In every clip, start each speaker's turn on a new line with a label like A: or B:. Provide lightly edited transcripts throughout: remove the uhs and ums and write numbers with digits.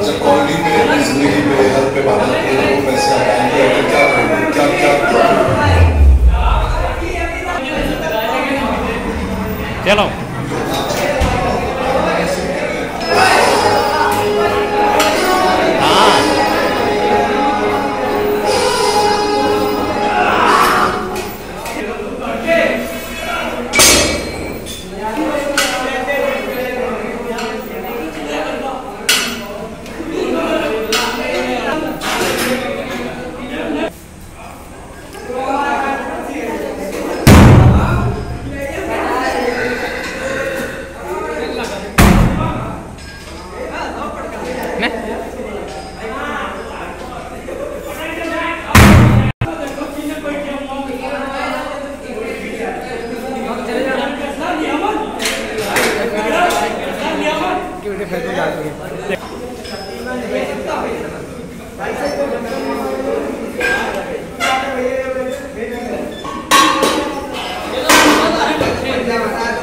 A: जब कॉलोनी में जिंदगी में हर पे बात आती है वो पैसे आएंगे तो क्या करेंगे, क्या क्या
B: चलो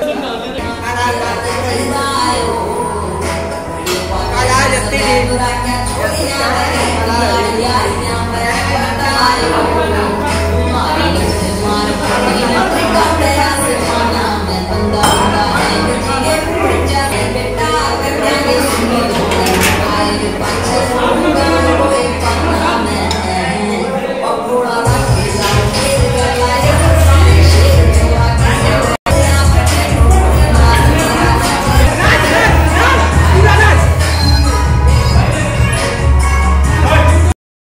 C: Hãy subscribe cho kênh Ghiền Mì Gõ để không bỏ lỡ những video hấp dẫn।